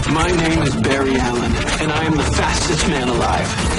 My name is Barry Allen, and I am the fastest man alive.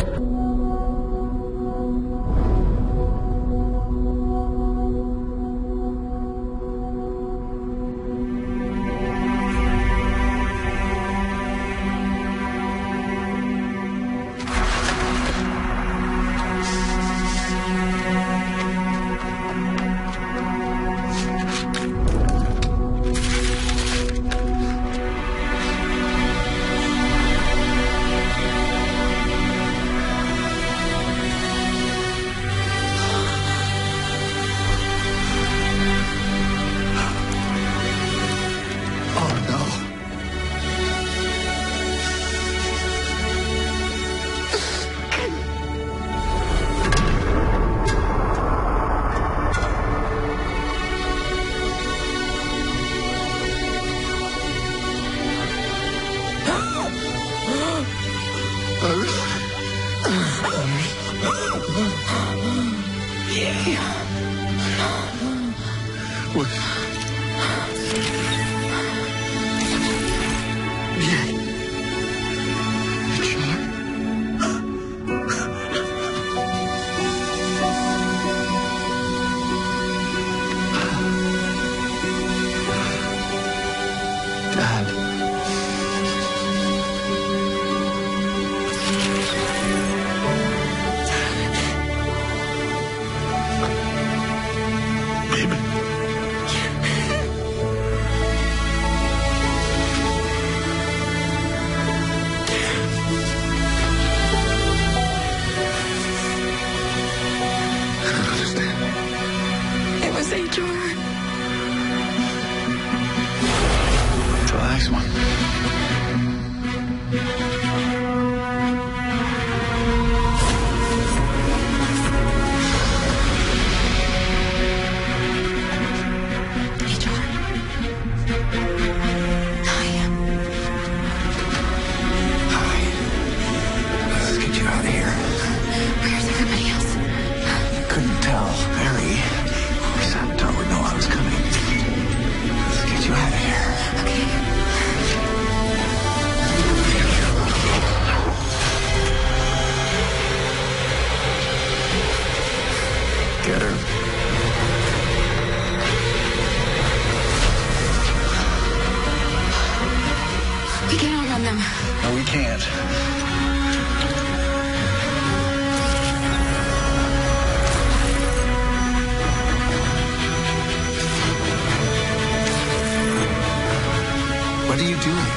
What are you doing?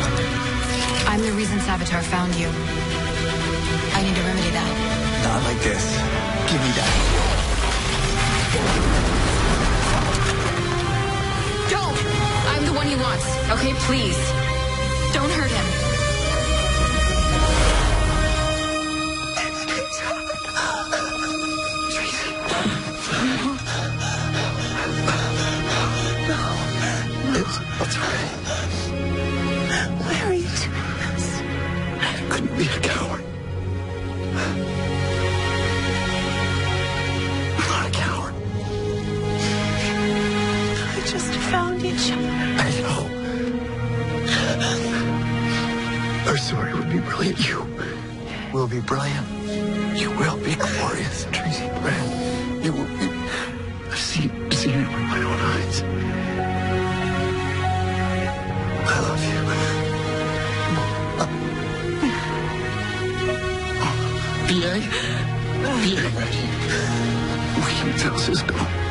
I'm the reason Savitar found you. I need to remedy that. Not like this. Give me that. Don't! I'm the one he wants. Okay, please. Don't hurt him. That's right. Why are you doing this? I couldn't be a coward. I'm not a coward. I just found each other. I know. Our story would be brilliant. You will be brilliant. You will be glorious, Tracy Brand. You will be. I've seen it with my own eyes. I love you. B.A. ready. We can tell Cisco.